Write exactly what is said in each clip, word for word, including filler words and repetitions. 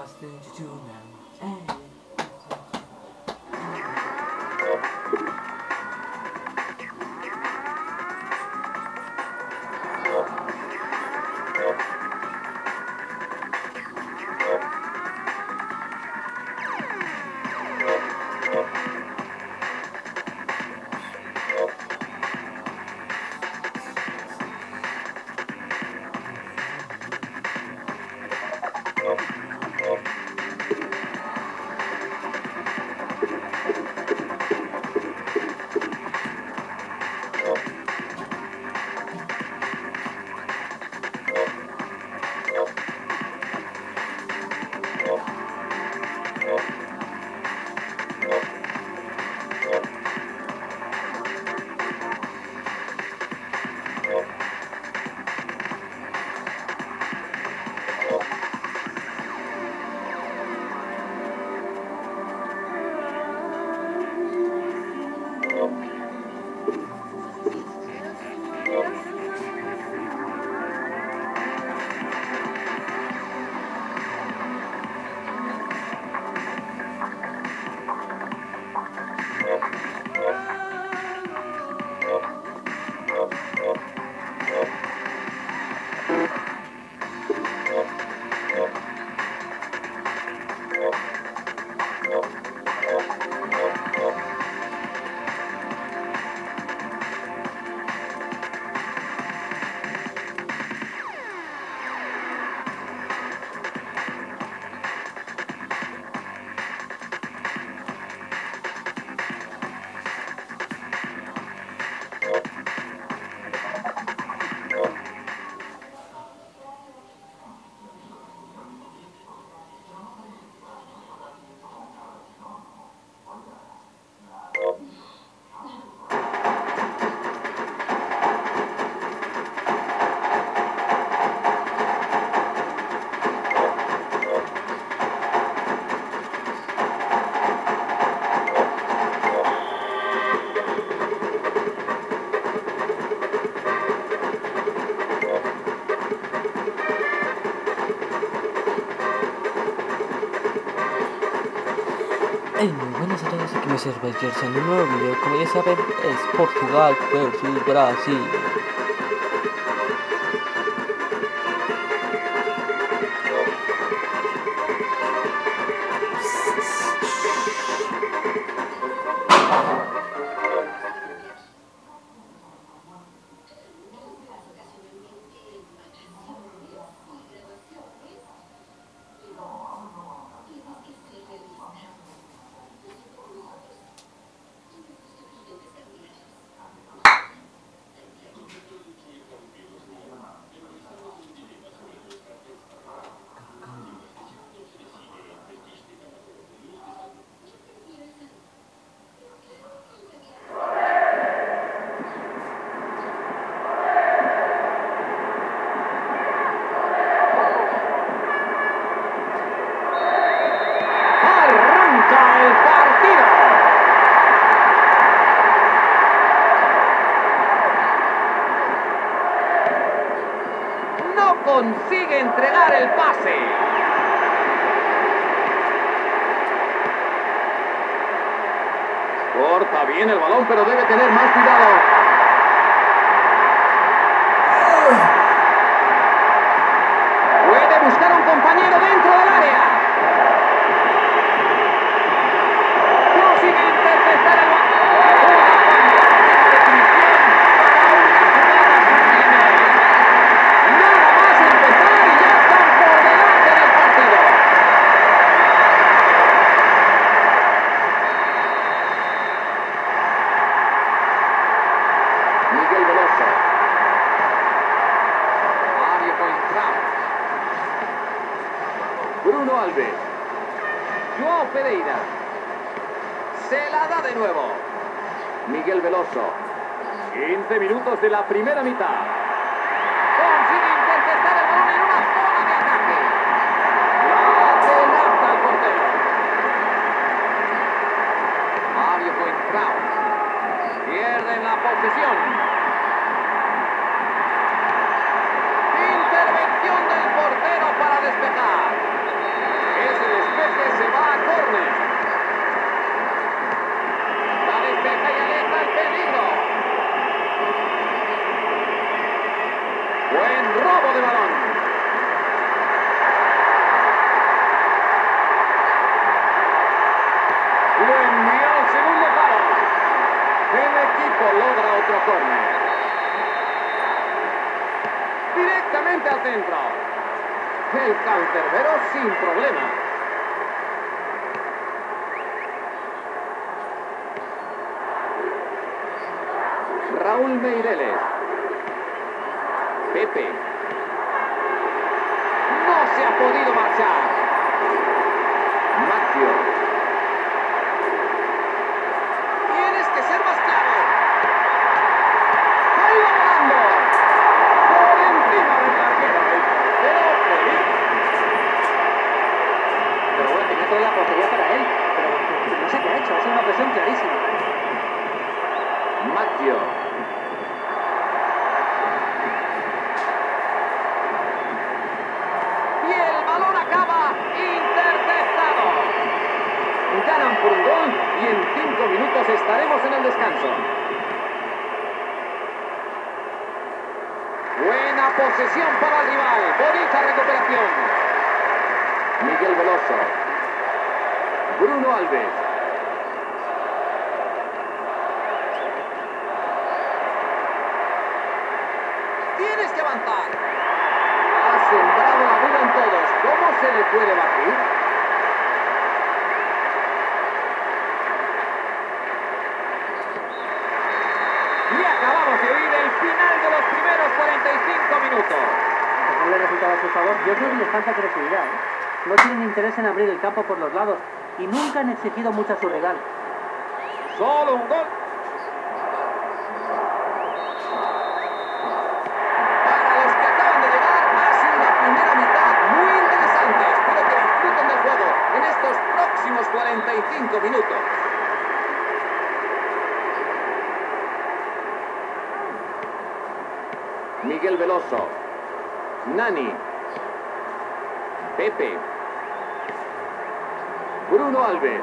last thing to do now. Hey. Hey, muy buenas a todos, aquí me sirve en un nuevo video. Como ya saben, es Portugal versus Brasil. Consigue entregar el pase. Corta bien el balón, pero debe tener más cuidado. Puede buscar un compañero dentro del área. Consigue interceptar el balón. Miguel Veloso. Mario Coentrao. Bruno Alves. Joao Pereira. Se la da de nuevo. Miguel Veloso. quince minutos de la primera mitad. Consigue interceptar el balón en una zona de ataque. La amenaza al portero. Mario Coentrao. Pierden la posesión. Intervención del portero para despejar. Es Buen robo de balón. Lo envió al segundo palo. El equipo logra otro córner. Directamente al centro. El cancerbero sin problema. Raúl Meireles. Pepe. No se ha podido marchar. Maggio. Tienes que ser más claro. ¡Ahí va volando! Por encima del larguero. Pero feliz. Pero bueno, tenía toda la portería para él. Pero no sé qué ha hecho. Ha sido una presión clarísima. Maggio. Y el balón acaba interceptado. Ganan por un gol y en cinco minutos estaremos en el descanso. Buena posesión para el rival. Bonita recuperación. Miguel Veloso. Bruno Alves. Tienes que avanzar. Ha sembrado la duda en todos. ¿Cómo se le puede batir? Y acabamos de oír el final de los primeros cuarenta y cinco minutos. Pues no le resultaba a su favor. Yo creo que les falta creatividad, ¿eh? No tienen interés en abrir el campo por los lados y nunca han exigido mucho a su rival. Solo un gol. Para los que acaban de llegar, ha sido una primera mitad muy interesante. Espero que disfruten del juego en estos próximos cuarenta y cinco minutos. Miguel Veloso. Nani. Pepe. Bruno Alves.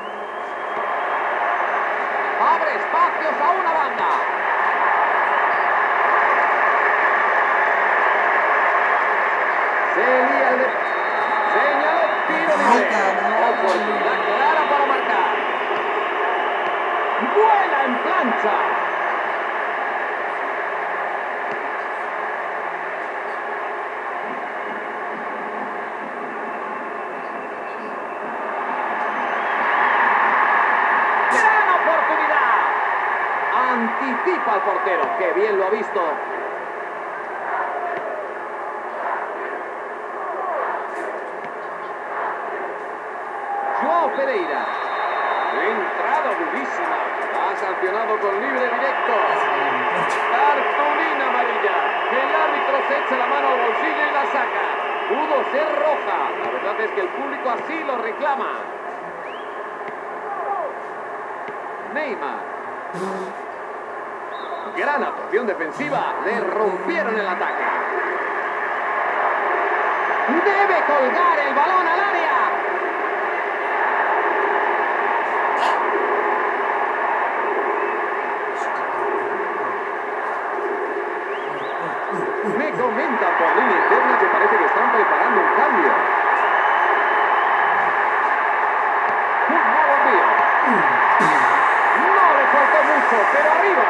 Abre espacios a una banda. Se lía el de... Señaló tiro libre. Oportunidad clara para marcar. Vuela en plancha. Anticipa al portero, que bien lo ha visto. Joao Pereira. Entrada durísima. Ha sancionado con libre directo. Cartulina amarilla. El árbitro se echa la mano al bolsillo y la saca. Pudo ser roja. La verdad es que el público así lo reclama. Neymar. Gran actuación defensiva. Le rompieron el ataque. Debe colgar el balón al área. Me comentan por línea interna que parece que están preparando un cambio. Un nuevo envío. No le faltó mucho, pero arriba.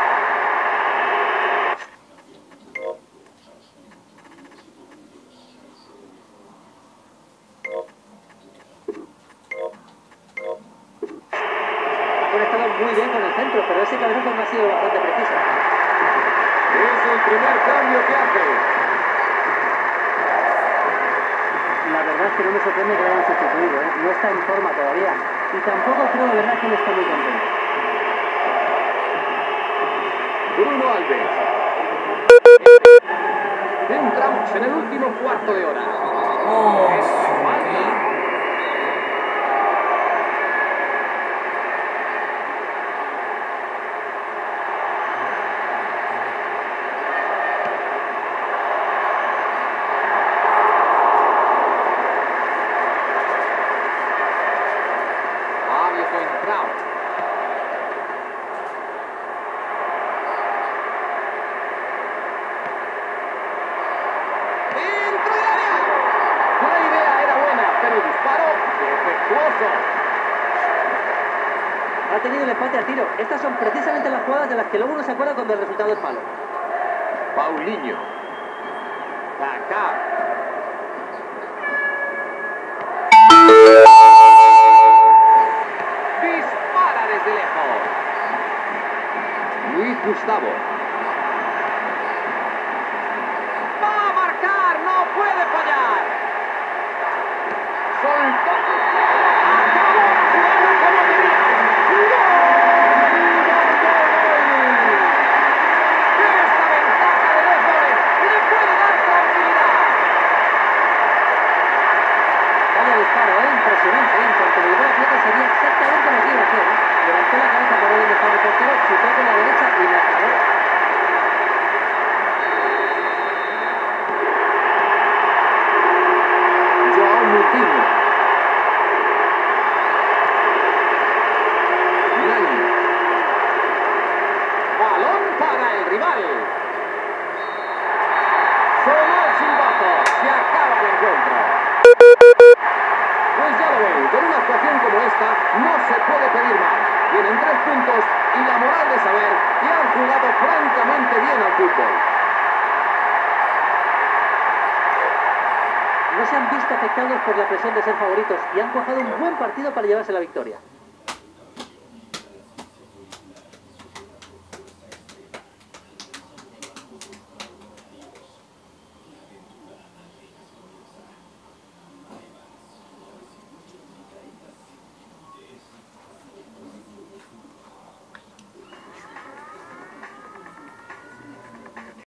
Muy bien con el centro, pero ese cabezazo no ha sido bastante preciso. Es el primer cambio que hace. La verdad es que no me sorprende que lo hayan sustituido, ¿eh? No está en forma todavía. Y tampoco creo de verdad que él está muy contento. Bruno Alves. Entramos en el último cuarto de hora. Oh, Es falta. Defectuoso. Ha tenido el empate a tiro. Estas son precisamente las jugadas de las que luego uno se acuerda cuando el resultado es malo. Paulinho. Kaká. Dispara desde lejos. Luis Gustavo. Va a marcar, no puede fallar. Soltó. Acabó la jugada como quería. ¡Gol! Esta ventaja de dos goles le puede dar tranquilidad. Vaya disparo, ¿eh? Impresionante, ¿eh? En cuanto le llegó la pelota sabía exactamente lo que iba a hacer, ¿eh? Levantó la cabeza por donde estaba el portero, chutó con la derecha y la acabó. Joao Moutinho. Nani. Balón para el rival. Sonó el silbato. Se acaba el encuentro. Pues ya lo ven, con una actuación como esta no se puede pedir más. Tienen tres puntos y la moral de saber que han jugado francamente bien al fútbol. No se han visto afectados por la presión de ser favoritos y han cuajado un buen partido para llevarse la victoria.